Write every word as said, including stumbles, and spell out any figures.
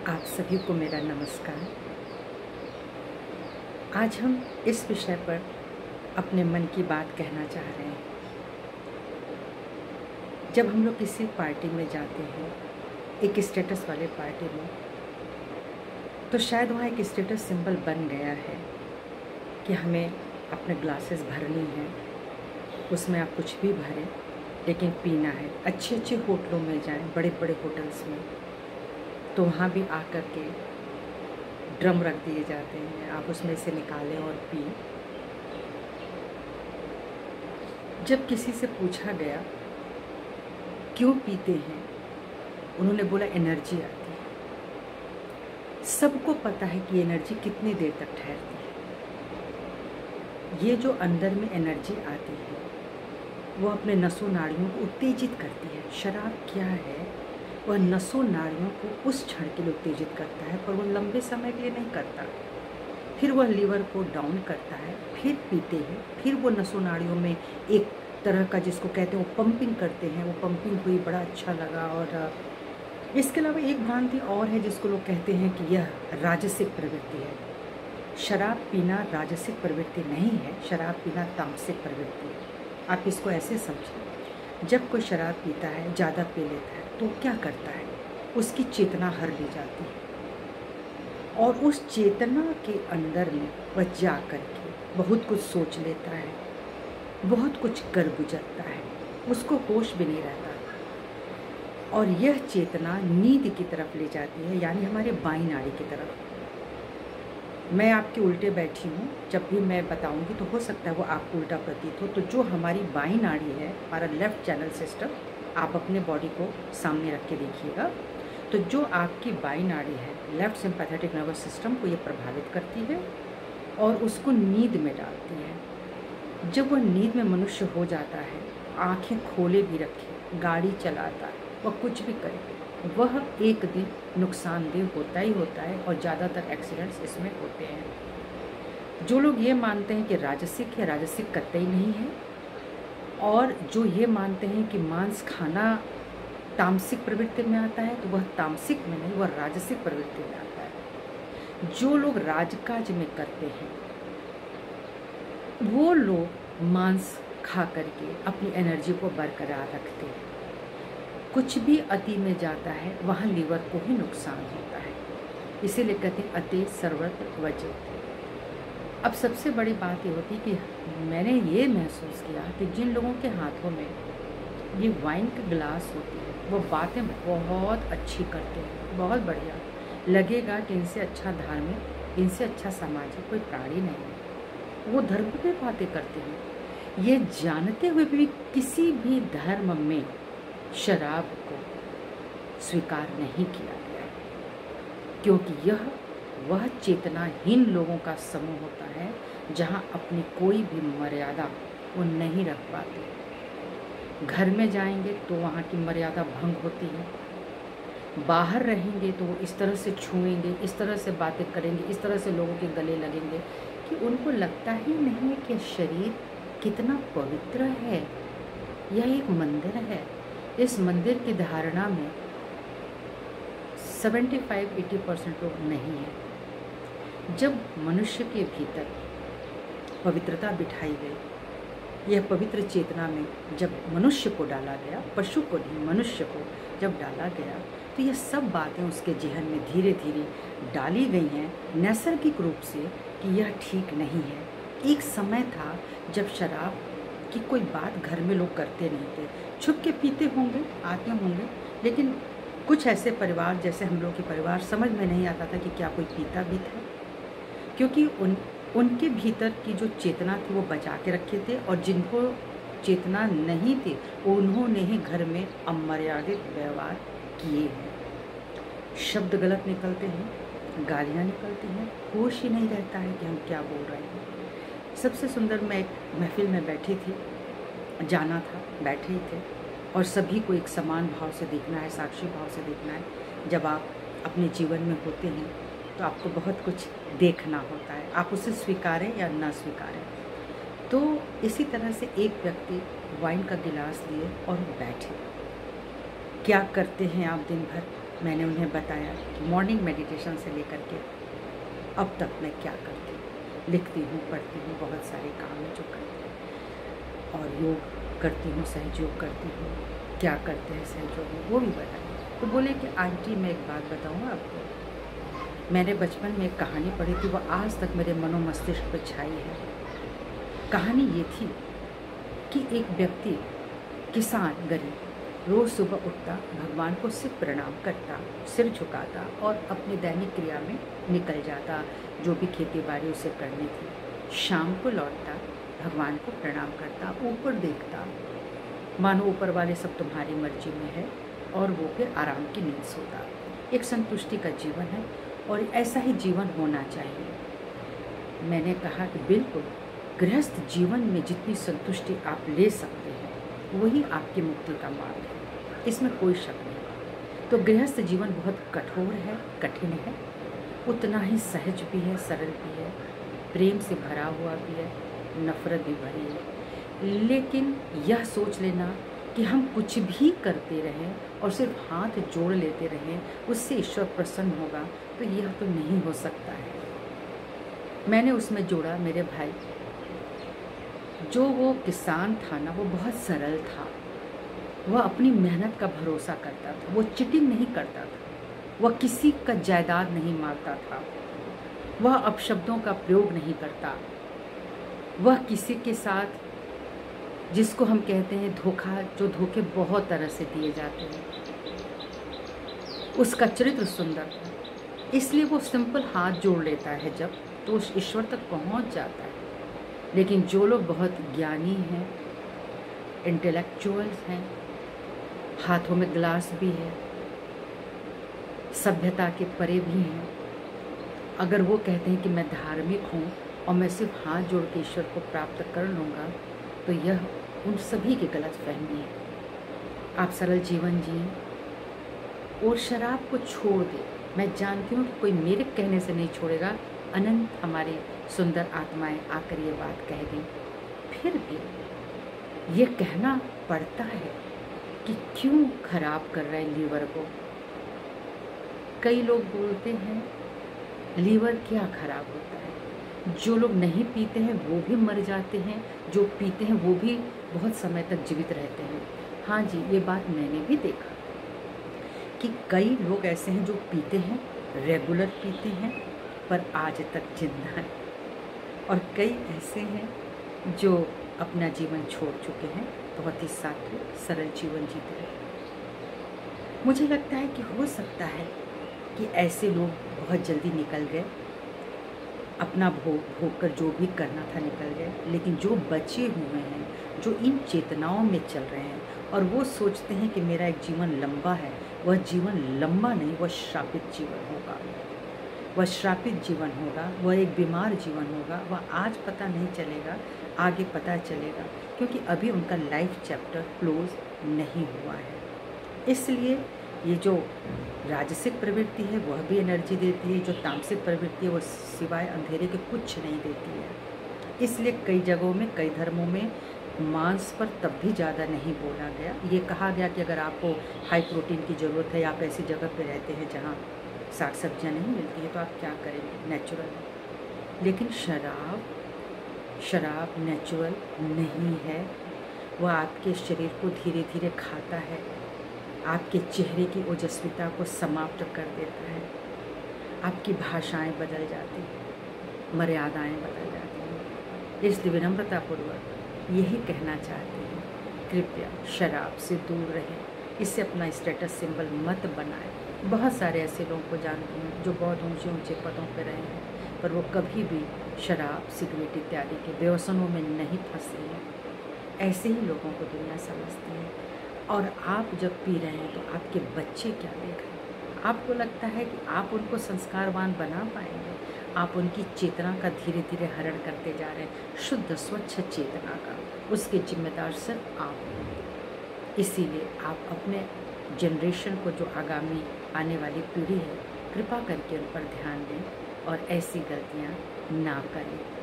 आप सभी को मेरा नमस्कार। आज हम इस विषय पर अपने मन की बात कहना चाह रहे हैं। जब हम लोग किसी पार्टी में जाते हैं, एक स्टेटस वाले पार्टी में, तो शायद वहाँ एक स्टेटस सिंबल बन गया है कि हमें अपने ग्लासेस भरनी है, उसमें आप कुछ भी भरें लेकिन पीना है। अच्छे अच्छे होटलों में जाएं, बड़े बड़े होटल्स में, तो वहाँ भी आकर के ड्रम रख दिए जाते हैं, आप उसमें से निकालें और पिए। जब किसी से पूछा गया क्यों पीते हैं, उन्होंने बोला एनर्जी आती है। सबको पता है कि एनर्जी कितनी देर तक ठहरती है। ये जो अंदर में एनर्जी आती है वो अपने नसों नाड़ियों को उत्तेजित करती है। शराब क्या है, वह नसों नाड़ियों को उस क्षण के लिए उत्तेजित करता है, पर वह लंबे समय के लिए नहीं करता। फिर वह लीवर को डाउन करता है, फिर पीते हैं, फिर वो नसों नाड़ियों में एक तरह का, जिसको कहते हैं, वो पंपिंग करते हैं। वो पंपिंग हुई, बड़ा अच्छा लगा। और इसके अलावा एक भ्रांति और है जिसको लोग कहते हैं कि यह राजसिक प्रवृत्ति है। शराब पीना राजसिक प्रवृत्ति नहीं है, शराब पीना तामसिक प्रवृत्ति है। आप इसको ऐसे समझें, जब कोई शराब पीता है, ज़्यादा पी लेता है, तो क्या करता है, उसकी चेतना हर ली जाती है और उस चेतना के अंदर में वह जा कर के बहुत कुछ सोच लेता है, बहुत कुछ कर गुजरता है, उसको होश भी नहीं रहता। और यह चेतना नींद की तरफ ले जाती है, यानी हमारे बाईं नाड़ी की तरफ। मैं आपके उल्टे बैठी हूँ, जब भी मैं बताऊँगी तो हो सकता है वो आपको उल्टा प्रतीत हो। तो जो हमारी बाईं नाड़ी है, हमारा लेफ़्ट चैनल सिस्टम, आप अपने बॉडी को सामने रख के देखिएगा। तो जो आपकी बाईं नाड़ी है, लेफ़्ट सिंपैथेटिक नर्वस सिस्टम को ये प्रभावित करती है और उसको नींद में डालती है। जब वह नींद में मनुष्य हो जाता है, आँखें खोले भी रखे, गाड़ी चलाता है, वह कुछ भी करे, वह एक दिन नुकसानदेह होता ही होता है और ज़्यादातर एक्सीडेंट्स इसमें होते हैं। जो लोग ये मानते हैं कि राजसिक है, राजसिक कतई नहीं है। और जो ये मानते हैं कि मांस खाना तामसिक प्रवृत्ति में आता है, तो वह तामसिक में नहीं, वह राजसिक प्रवृत्ति में आता है। जो लोग राजकाज में करते हैं, वो लोग मांस खा करके अपनी एनर्जी को बरकरार रखते हैं। कुछ भी अति में जाता है, वहाँ लीवर को ही नुकसान होता है। इसीलिए कहते हैं अति सर्वत्र वज्र। अब सबसे बड़ी बात ये होती कि मैंने ये महसूस किया कि जिन लोगों के हाथों में ये वाइन का गिलास होती है, वो बातें बहुत अच्छी करते हैं, बहुत बढ़िया। लगेगा कि इनसे अच्छा धार्मिक, इनसे अच्छा सामाजिक कोई प्राणी नहीं है। वो धर्म की बातें करते हैं, ये जानते हुए भी किसी भी धर्म में शराब को स्वीकार नहीं किया गया, क्योंकि यह वह चेतनाहीन लोगों का समूह होता है जहाँ अपनी कोई भी मर्यादा वो नहीं रख पाते। घर में जाएंगे तो वहाँ की मर्यादा भंग होती है, बाहर रहेंगे तो वो इस तरह से छुएंगे, इस तरह से बातें करेंगे, इस तरह से लोगों के गले लगेंगे कि उनको लगता ही नहीं कि शरीर कितना पवित्र है। यह एक मंदिर है। इस मंदिर की धारणा में पचहत्तर अस्सी परसेंट लोग नहीं है। जब मनुष्य के भीतर पवित्रता बिठाई गई, यह पवित्र चेतना में जब मनुष्य को डाला गया, पशु को नहीं, मनुष्य को जब डाला गया, तो यह सब बातें उसके जेहन में धीरे धीरे डाली गई हैं नैसर्गिक रूप से कि यह ठीक नहीं है। एक समय था जब शराब कि कोई बात घर में लोग करते नहीं थे, छुप के पीते होंगे, आते होंगे, लेकिन कुछ ऐसे परिवार जैसे हम लोग के परिवार, समझ में नहीं आता था कि क्या कोई पीता भी था, क्योंकि उन उनके भीतर की जो चेतना थी वो बचा के रखे थे, और जिनको चेतना नहीं थी उन्होंने ही घर में अमर्यादित व्यवहार किए हैं। शब्द गलत निकलते हैं, गालियाँ निकलती हैं, होश ही नहीं रहता है कि हम क्या बोल रहे हैं। सबसे सुंदर, मैं एक महफिल में बैठी थी, जाना था, बैठे ही थे, और सभी को एक समान भाव से देखना है, साक्षी भाव से देखना है। जब आप अपने जीवन में होते हैं तो आपको बहुत कुछ देखना होता है, आप उसे स्वीकारें या ना स्वीकारें। तो इसी तरह से एक व्यक्ति वाइन का गिलास लिए और बैठे। क्या करते हैं आप दिन भर? मैंने उन्हें बताया कि मॉर्निंग मेडिटेशन से लेकर के अब तक मैं क्या करती हूँ। लिखती हूँ, पढ़ती हूँ, बहुत सारे काम है जो करती हूँ, और योग करती हूँ, सहयोग करती हूँ। क्या करते हैं सहयोग में वो भी बताया। तो बोले कि आंटी मैं एक बात बताऊँ आपको, मैंने बचपन में एक कहानी पढ़ी थी, वो आज तक मेरे मनो मस्तिष्क पर छाई है। कहानी ये थी कि एक व्यक्ति, किसान गरीब, रोज़ सुबह उठता, भगवान को सिर्फ प्रणाम करता, सिर झुकाता और अपनी दैनिक क्रिया में निकल जाता, जो भी खेती बाड़ी उसे करनी थी। शाम को लौटता, भगवान को प्रणाम करता, ऊपर देखता, मानो ऊपर वाले सब तुम्हारी मर्जी में है, और वो फिर आराम की नींद सोता। एक संतुष्टि का जीवन है और ऐसा ही जीवन होना चाहिए। मैंने कहा कि बिल्कुल, गृहस्थ जीवन में जितनी संतुष्टि आप ले सकते हैं वही आपकी मुक्ति का मार्ग है, इसमें कोई शक नहीं। तो गृहस्थ जीवन बहुत कठोर है, कठिन है, उतना ही सहज भी है, सरल भी है, प्रेम से भरा हुआ भी है, नफरत भी भरी है। लेकिन यह सोच लेना कि हम कुछ भी करते रहें और सिर्फ हाथ जोड़ लेते रहें, उससे ईश्वर प्रसन्न होगा, तो यह तो नहीं हो सकता है। मैंने उसमें जोड़ा मेरे भाई, जो वो किसान था ना, वो बहुत सरल था। वह अपनी मेहनत का भरोसा करता था, वो चिटिंग नहीं करता था, वह किसी का जायदाद नहीं मारता था, वह अपशब्दों का प्रयोग नहीं करता, वह किसी के साथ, जिसको हम कहते हैं धोखा, जो धोखे बहुत तरह से दिए जाते हैं, उसका चरित्र सुंदर था, इसलिए वो सिंपल हाथ जोड़ लेता है जब, तो उस ईश्वर तक पहुंच जाता है। लेकिन जो लोग बहुत ज्ञानी हैं, इंटेलेक्चुअल्स हैं, हाथों में ग्लास भी है, सभ्यता के परे भी हैं, अगर वो कहते हैं कि मैं धार्मिक हूँ और मैं सिर्फ हाथ जोड़ के ईश्वर को प्राप्त कर लूँगा, तो यह उन सभी की गलत फहमी है। आप सरल जीवन जिए और शराब को छोड़ दें। मैं जानती हूँ कि कोई मेरे कहने से नहीं छोड़ेगा, अनंत हमारी सुंदर आत्माएं आकर ये बात कह दी। फिर भी ये कहना पड़ता है कि क्यों खराब कर रहा है लीवर को। कई लोग बोलते हैं लीवर क्या खराब होता है, जो लोग नहीं पीते हैं वो भी मर जाते हैं, जो पीते हैं वो भी बहुत समय तक जीवित रहते हैं। हाँ जी, ये बात मैंने भी देखा कि कई लोग ऐसे हैं जो पीते हैं, रेगुलर पीते हैं, पर आज तक जिंदा है, और कई ऐसे हैं जो अपना जीवन छोड़ चुके हैं, बहुत ही सात्विक सरल जीवन जीते हैं। मुझे लगता है कि हो सकता है कि ऐसे लोग बहुत जल्दी निकल गए, अपना भोग भोग कर जो भी करना था निकल गए, लेकिन जो बचे हुए हैं, जो इन चेतनाओं में चल रहे हैं और वो सोचते हैं कि मेरा एक जीवन लंबा है, वह जीवन लंबा नहीं, वह श्रापित जीवन होगा, वह श्रापित जीवन होगा, वह एक बीमार जीवन होगा। वह आज पता नहीं चलेगा, आगे पता चलेगा, क्योंकि अभी उनका लाइफ चैप्टर क्लोज नहीं हुआ है। इसलिए ये जो राजसिक प्रवृत्ति है वह भी एनर्जी देती है, जो तामसिक प्रवृत्ति है वो सिवाय अंधेरे के कुछ नहीं देती है। इसलिए कई जगहों में, कई धर्मों में मांस पर तब भी ज़्यादा नहीं बोला गया। ये कहा गया कि अगर आपको हाई प्रोटीन की ज़रूरत है, आप ऐसी जगह पे रहते हैं जहाँ साग सब्जियाँ नहीं मिलती है, तो आप क्या करेंगे, नेचुरल। लेकिन शराब शराब नेचुरल नहीं है, वह आपके शरीर को धीरे धीरे खाता है, आपके चेहरे की ओजस्विता को समाप्त कर देता है, आपकी भाषाएं बदल जाती हैं, मर्यादाएं बदल जाती हैं। इस विनम्रतापूर्वक यही कहना चाहते हैं, कृपया शराब से दूर रहें, इससे अपना स्टेटस सिंबल मत बनाएं। बहुत सारे ऐसे लोगों को जानती हूँ जो बहुत ऊंचे ऊंचे पदों पर रहे हैं, पर वो कभी भी शराब, सिगरेट इत्यादि के व्यसनों में नहीं फंसे हैं। ऐसे ही लोगों को दुनिया समझती है। और आप जब पी रहे हैं तो आपके बच्चे क्या देख रहे हैं? आपको लगता है कि आप उनको संस्कारवान बना पाएंगे? आप उनकी चेतना का धीरे धीरे हरण करते जा रहे हैं, शुद्ध स्वच्छ चेतना का। उसके जिम्मेदार सिर्फ आप होंगे। इसीलिए आप अपने जनरेशन को, जो आगामी आने वाली पीढ़ी है, कृपा करके उन पर ध्यान दें और ऐसी गलतियाँ ना करें।